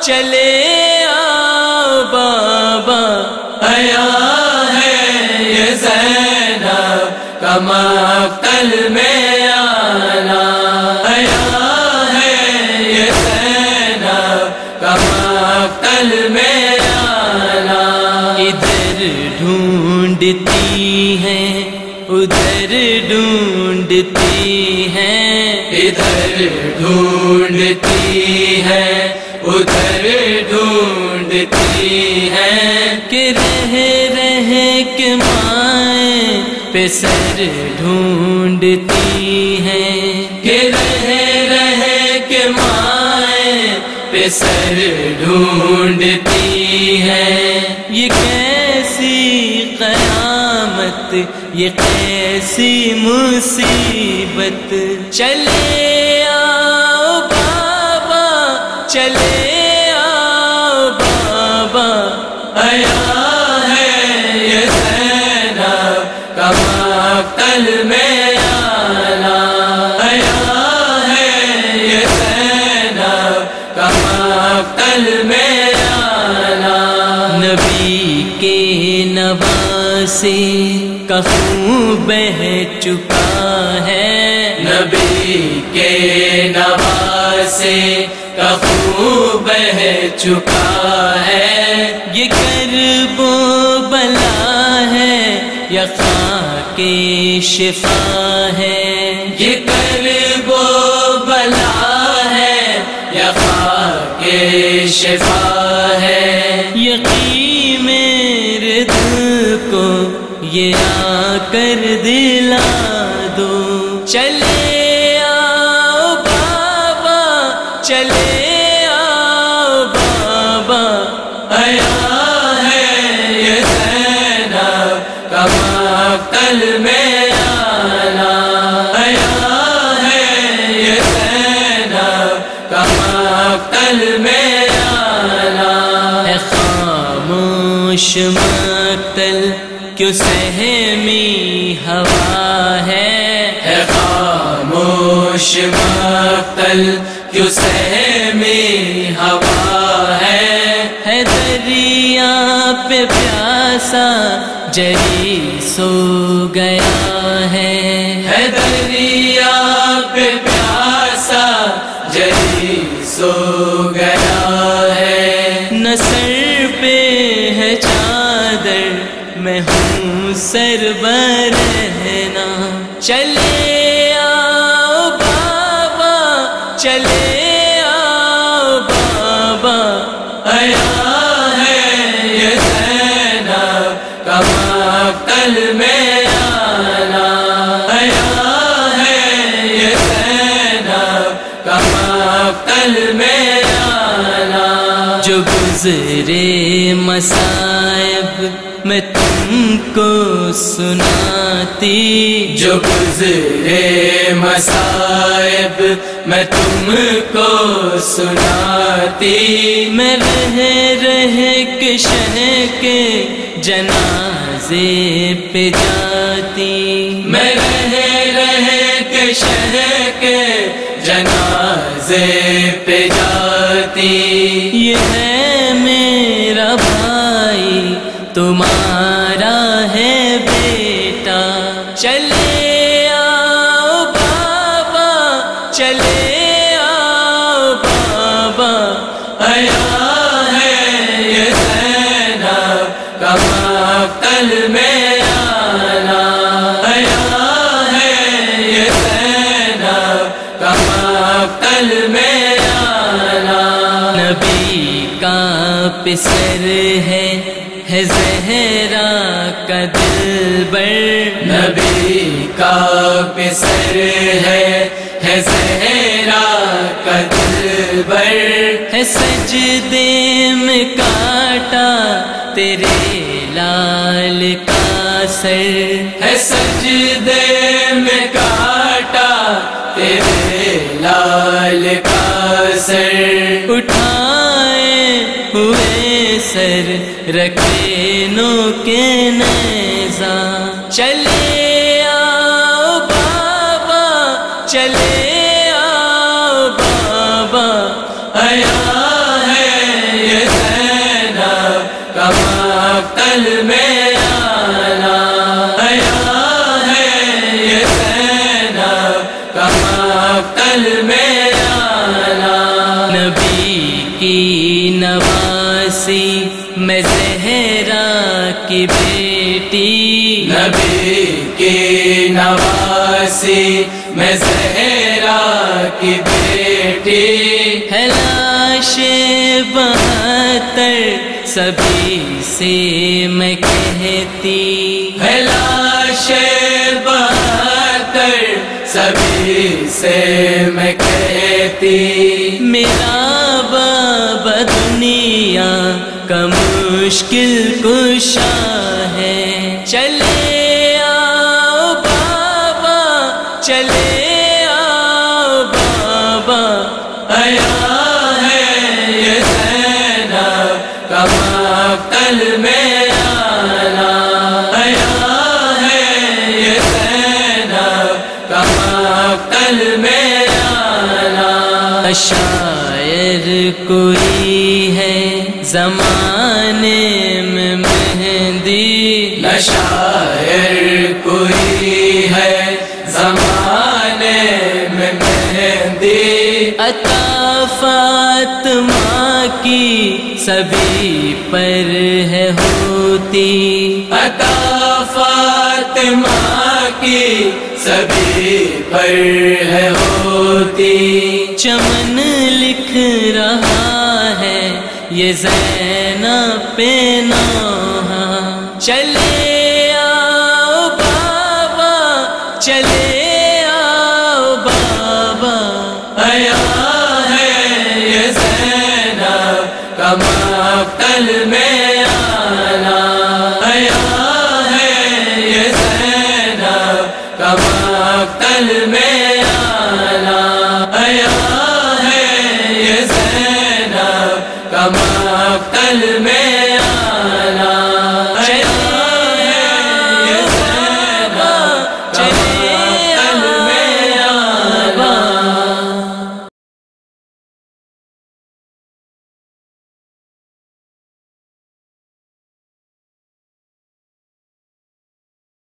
چلے آؤ بابا، آیا ہے یہ زینب کا مقتل میں آنا، آیا ہے یہ زینب کا مقتل میں آنا۔ ادھر ڈھونڈتی ہیں ادھر ڈھونڈتی ہیں، ادھر ڈھونڈتی ہے ادھر ڈھونڈتی ہے، کہ رہ رہ کے مائیں پہ سر ڈھونڈتی ہیں، کہ رہ رہ کے مائیں پہ سر ڈھونڈتی ہے۔ یہ کیسی قیامت، یہ کیسی مصیبت، چلے آؤ بابا، چلے آؤ بابا، آیا ہے یہ زینب کا مقتل میں آنا، آیا ہے یہ زینب کا مقتل میں آنا۔ نبی کے نواسے کا خون بہہ چکا ہے، نبی کے نواسے کا خون بہہ چکا ہے، یہ کرب و بلا ہے یا خاک شفا ہے، یہ کرب و بلا ہے یا خاک شفا ہے۔ یقین میرے دل کو یہ آ کر دلا دو، چلے آؤ بابا، چلے آؤ بابا، آیا ہے یہ زینب کا مقتل میں آنا، آیا ہے یہ زینب کا مقتل میں آنا۔ ہے خاموش مقتل کیوں سہمی ہوا ہے، خاموش مقتل کیوں سہمی ہوا ہے، دریا پہ پیاسا جری سو گیا ہے، دریا پہ پیاسا جری سو گیا ہے، نہ سر پہ ہے چادر میں ہوں سر برہنا، چلے آؤ بابا، چلے آؤ بابا، آیا ہے یہ زینب کا مقتل میں آنا، آیا ہے یہ زینب کا مقتل میں آنا۔ جو گزرے مصائب میں تم کو سناتی، جو گزرے مصائب میں تم کو سناتی، میں رہ رہ کے شہ کے جنازے پہ جاتی، میں رہ رہ کے شہر کے جنازے پہ جاتی، یہ ہے میرا بھائی تمہارا ہے بیٹا، چلے آؤ بابا، چلے آؤ بابا، آیا ہے یہ زینب کا مقتل میں آنا، آیا ہے یہ زینب کا مقتل میں آنا۔ نبی کا پسر ہے زہرا کا دلبر، نبی کا پسر ہے زہرا کا دلبر، ہے سجدے میں کاٹا تیرے لال کا سر، ہے سجدے میں کاٹا تیرے لال کا سر، اٹھائے ہوئے سر رکھے نو کے نیزہ، چلے آؤ بابا، چلے آؤ بابا، آیا ہے مقتل میں آنا، نبی کی نواسی میں زہرا کی بیٹی، نبی کی نواسی میں زہرا کی بیٹی، ہے لاش 72 سبھی سے میں کہتی، ہے لاش 72 سبھی سے میں کہتی، میرا بابا دنیا کا مشکل کشا ہے، چلے آؤ بابا، چلے آؤ بابا، آیا ہے یہ زینب کا مقتل میں آنا، آیا ہے یہ زینب کا مقتل میں آنا، شاعر کوئی ہے زمانے میں مہندی، شاعر کوئی ہے زمانے میں مہندی، عطا فاطمہ کی سبھی پر ہے ہوتی، عطا فاطمہ کی سبھی پر ہے ہوتی، چمن لکھ رہا ہے یہ زینب پہ نوحہ، چلے آؤ بابا، چلے آؤ بابا، آیا ہے یہ زینب کا مقتل میں آنا، آیا ہے یہ زینب کا مقتل میں آنا، آیا ہے یہ زینب کا مقتل میں